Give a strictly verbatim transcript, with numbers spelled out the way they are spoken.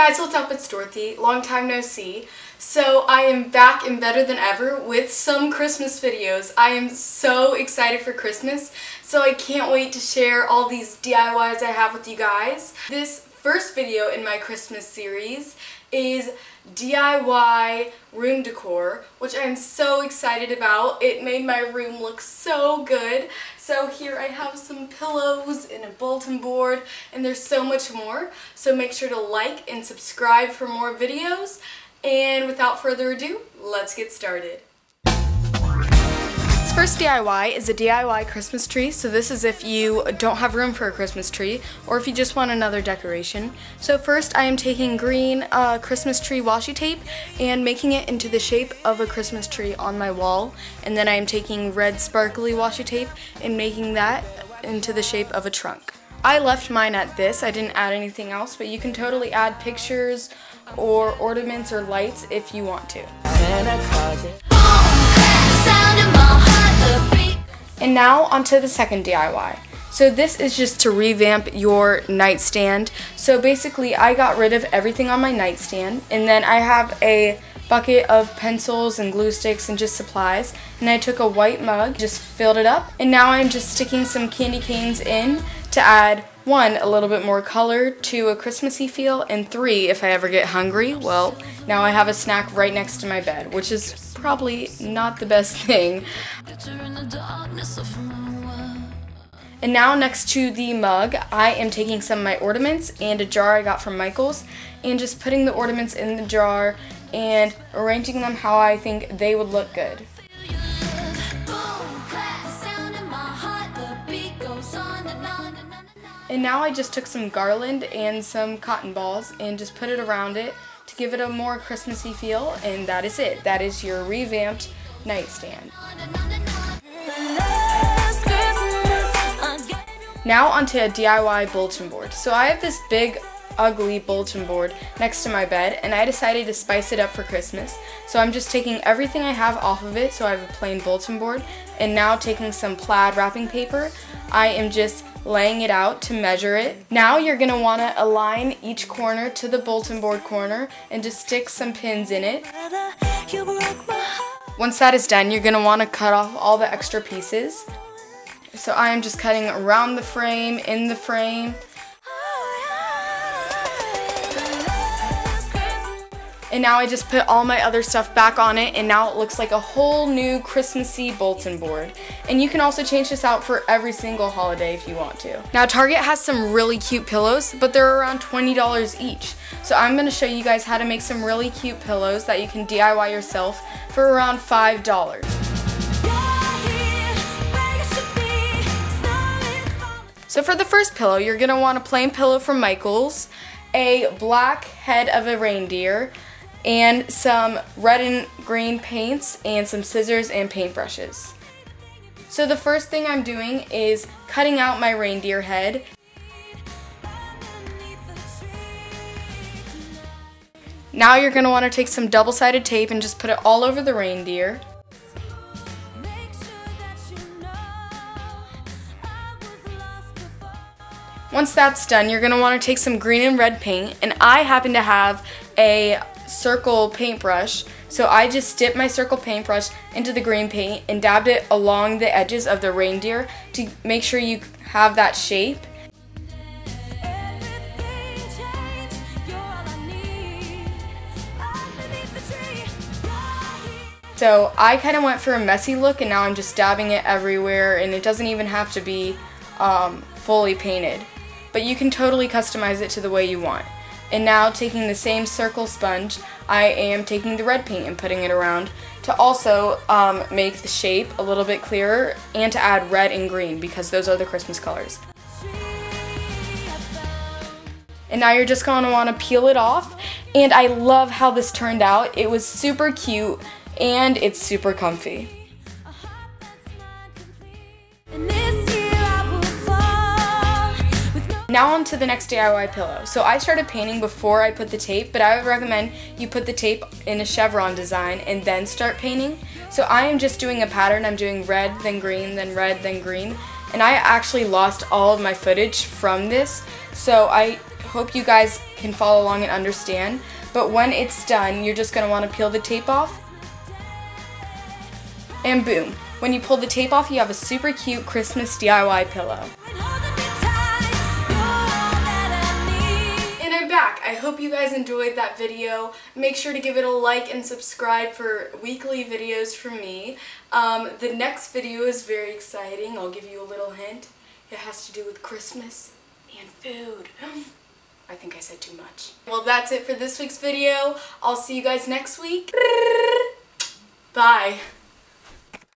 guys, what's up? It's Dorothy. Long time no see. So I am back and better than ever with some Christmas videos. I am so excited for Christmas, so I can't wait to share all these D I Ys I have with you guys. This first video in my Christmas series is D I Y room decor, which I'm so excited about. It made my room look so good. So here I have some pillows and a bulletin board, and there's so much more. So make sure to like and subscribe for more videos. And without further ado, let's get started. This first D I Y is a D I Y Christmas tree. So this is if you don't have room for a Christmas tree or if you just want another decoration. So first I am taking green uh, Christmas tree washi tape and making it into the shape of a Christmas tree on my wall. And then I am taking red sparkly washi tape and making that into the shape of a trunk. I left mine at this. I didn't add anything else, but you can totally add pictures or ornaments or lights if you want to. And now onto the second D I Y. So this is just to revamp your nightstand. So basically I got rid of everything on my nightstand, and then I have a bucket of pencils and glue sticks and just supplies, and I took a white mug, just filled it up, and now I'm just sticking some candy canes in to add, one, a little bit more color to a Christmassy feel, and three, if I ever get hungry, well, now I have a snack right next to my bed, which is probably not the best thing. And now next to the mug, I am taking some of my ornaments and a jar I got from Michael's, and just putting the ornaments in the jar and arranging them how I think they would look good. And now I just took some garland and some cotton balls and just put it around it to give it a more Christmassy feel, and that is it. That is your revamped nightstand. Now onto a D I Y bulletin board. So I have this big ugly bulletin board next to my bed, and I decided to spice it up for Christmas. So I'm just taking everything I have off of it, so I have a plain bulletin board, and now taking some plaid wrapping paper, I am just laying it out to measure it. Now you're going to want to align each corner to the bulletin board corner and just stick some pins in it. Once that is done, you're going to want to cut off all the extra pieces. So I am just cutting around the frame, in the frame. And now I just put all my other stuff back on it, and now it looks like a whole new Christmassy bulletin board. And you can also change this out for every single holiday if you want to. Now Target has some really cute pillows, but they're around twenty dollars each. So I'm going to show you guys how to make some really cute pillows that you can D I Y yourself for around five dollars. So for the first pillow, you're going to want a plain pillow from Michael's, a black head of a reindeer, and some red and green paints, and some scissors and paintbrushes. So the first thing I'm doing is cutting out my reindeer head. Now you're going to want to take some double-sided tape and just put it all over the reindeer. Once that's done, you're going to want to take some green and red paint, and I happen to have a circle paintbrush, so I just dipped my circle paintbrush into the green paint and dabbed it along the edges of the reindeer to make sure you have that shape. So I kind of went for a messy look, and now I'm just dabbing it everywhere, and it doesn't even have to be um, fully painted. But you can totally customize it to the way you want. And now taking the same circle sponge, I am taking the red paint and putting it around to also um, make the shape a little bit clearer and to add red and green because those are the Christmas colors. And now you're just going to want to peel it off, and I love how this turned out. It was super cute and it's super comfy. Now on to the next D I Y pillow. So I started painting before I put the tape, but I would recommend you put the tape in a chevron design and then start painting. So I am just doing a pattern. I'm doing red, then green, then red, then green. And I actually lost all of my footage from this. So I hope you guys can follow along and understand. But when it's done, you're just going to want to peel the tape off. And boom. When you pull the tape off, you have a super cute Christmas D I Y pillow. And I'm back. I hope you guys enjoyed that video. Make sure to give it a like and subscribe for weekly videos from me. Um, the next video is very exciting. I'll give you a little hint. It has to do with Christmas and food. I think I said too much. Well, that's it for this week's video. I'll see you guys next week. Bye.